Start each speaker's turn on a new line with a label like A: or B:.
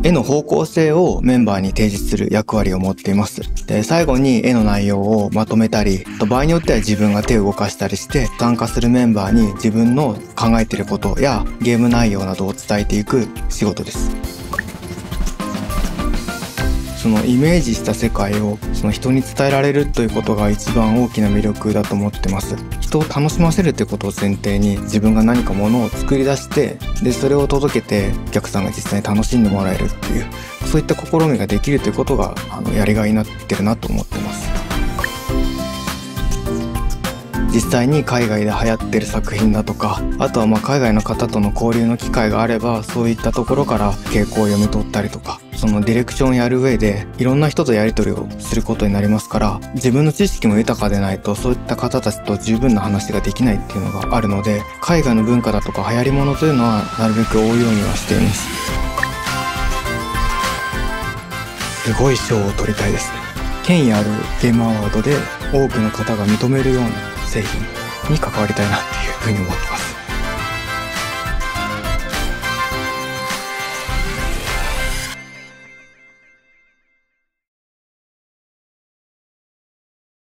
A: 絵の方向性をメンバーに提示する役割を持っています。で、最後に絵の内容をまとめたり、場合によっては自分が手を動かしたりして参加するメンバーに自分の考えていることやゲーム内容などを伝えていく仕事です。そのイメージした世界をその人に伝えられるということが一番大きな魅力だと思ってます。人を楽しませるということを前提に自分が何かものを作り出して、でそれを届けてお客さんが実際に楽しんでもらえるっていう、そういった試みができるということがやりがいになってるなと思ってます。実際に海外で流行ってる作品だとか、あとは海外の方との交流の機会があれば、そういったところから傾向を読み取ったりとか、そのディレクションをやる上でいろんな人とやり取りをすることになりますから、自分の知識も豊かでないとそういった方たちと十分な話ができないっていうのがあるので、海外の文化だとか流行り物というのはなるべく追うようにはしています。すごい賞を取りたいですね。権威あるゲームアワードで多くの方が認めるような製品に関わりたいなっていうふうに思ってます。